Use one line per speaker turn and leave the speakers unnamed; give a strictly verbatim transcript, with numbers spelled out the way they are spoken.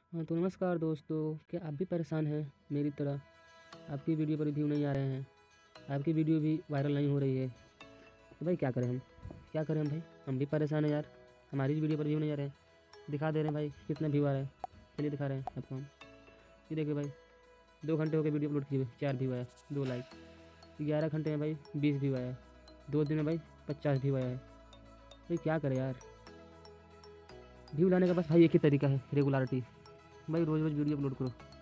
हाँ तो नमस्कार दोस्तों, क्या आप भी परेशान हैं मेरी तरह? आपकी वीडियो पर व्यू नहीं आ रहे हैं, आपकी वीडियो भी वायरल नहीं हो रही है, तो भाई क्या करें हम क्या करें हम भाई हम भी परेशान हैं यार। हमारी भी वीडियो पर व्यू नहीं आ रहे हैं। दिखा दे रहे हैं भाई कितना व्यू आ रहा है, चलिए दिखा रहे हैं आपको हम। ये देखिए भाई, दो घंटे हो गए वीडियो अपलोड किए हुए, चार व्यू आया, दो लाइक। ग्यारह घंटे में भाई बीस व्यू आया, दो दिन में भाई पचास व्यू आया है। भाई क्या करें यार, व्यू लाने का बस भाई एक ही तरीका है, रेगुलरिटी। भाई रोज़ रोज़ वीडियो अपलोड करो।